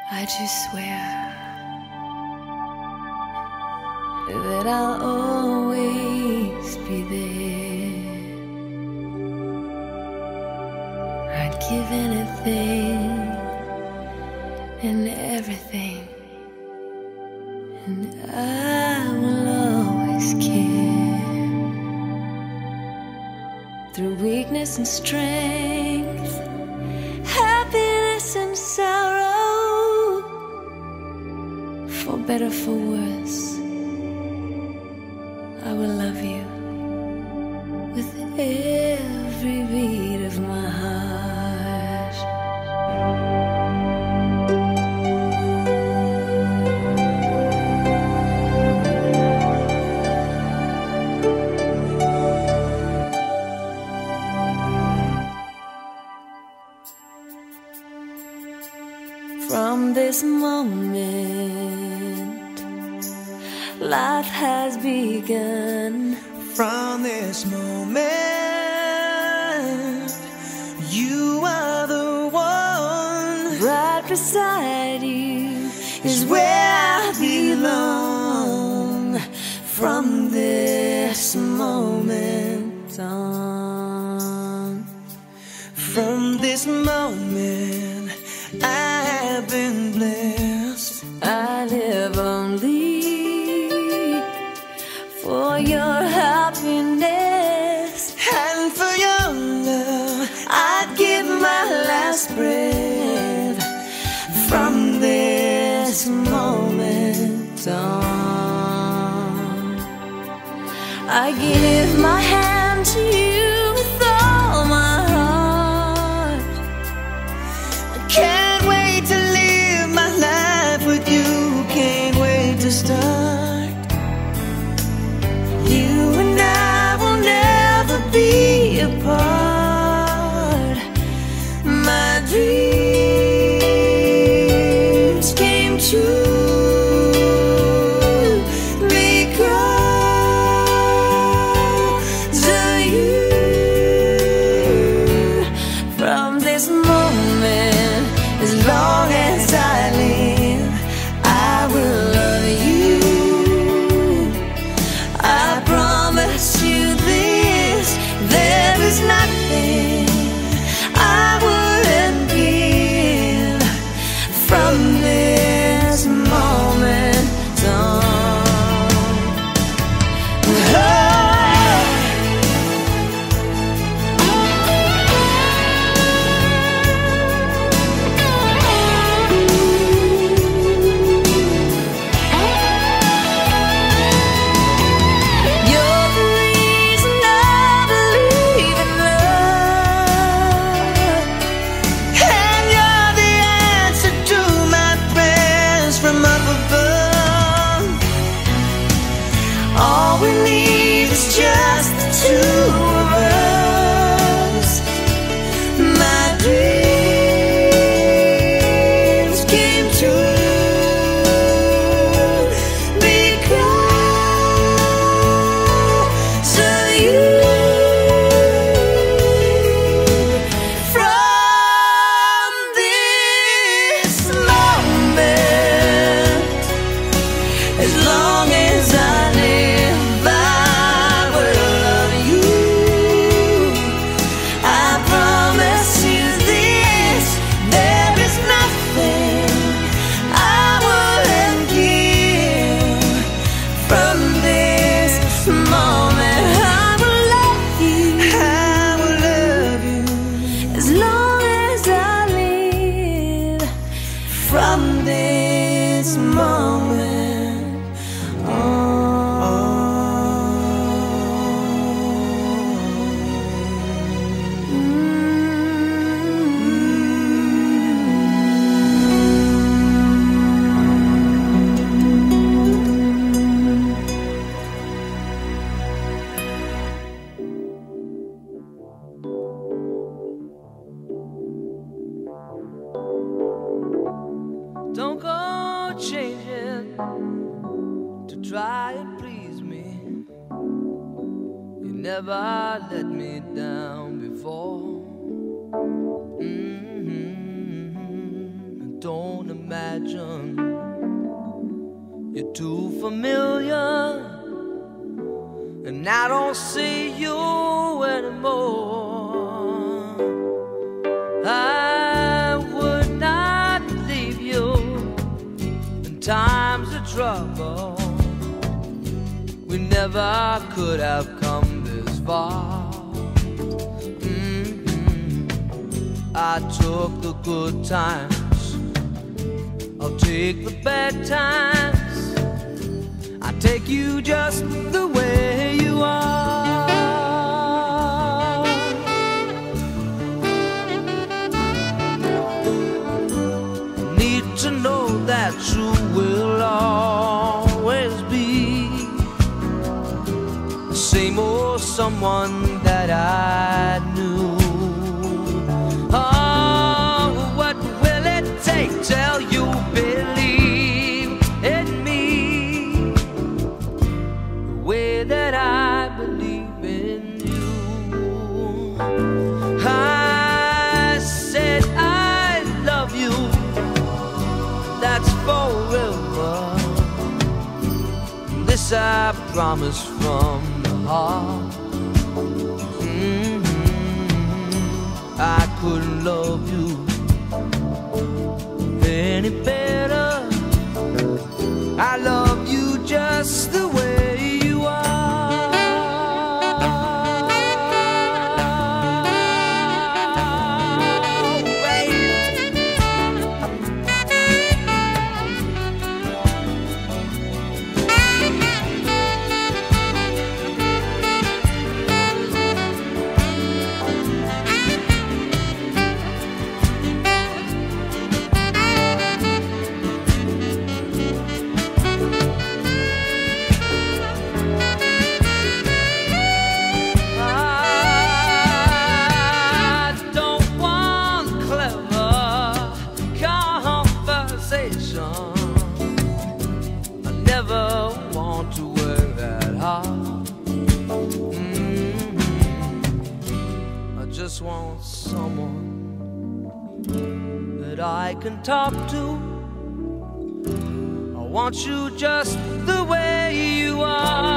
I just swear that I'll always be there. I'd give anything and everything, and I will always care. Through weakness and strength, happiness and sorrow, for better, for worse, I will love you with every beat of my heart. From this moment, life has begun. From this moment, you are the one. Right beside you is where I belong. From this moment on, from this moment, I have been blessed. I live only for your happiness, and for your love, I'd give my last breath. From this moment on, I give my hand to you with all my heart. I can't wait to live my life with you. Can't wait to start. You and I will never be apart. My dreams came true because of you. From this moment, as long as I live, I will love you. I promise you this, there is nothing I wouldn't give. From this moment on, you're the reason I believe in love, And you're the answer to my prayers from up above. all we need is just the two of us. My dreams came true because of you. From this moment, as long as I live, I will love you. I promise you this, there is nothing I wouldn't give. From this moment, I will love you I will love you. as long as I live. From this moment Don't go changing to try and please me. You never let me down before. Don't imagine imagine. You're too familiar, and I don't see you anymore. I would not leave you in times of trouble. We never could have come this far. I took the good times, I'll take the bad times. I take you just the way you are. Need to know that you will always be the same old someone that I knew. Oh, what will it take till you believe in me the way that I believe in you? I said I love you, that's forever. This I promise from the heart. I couldn't love you any better. I love you just the way you are. I never want to work that hard. I just want someone that I can talk to. I want you just the way you are.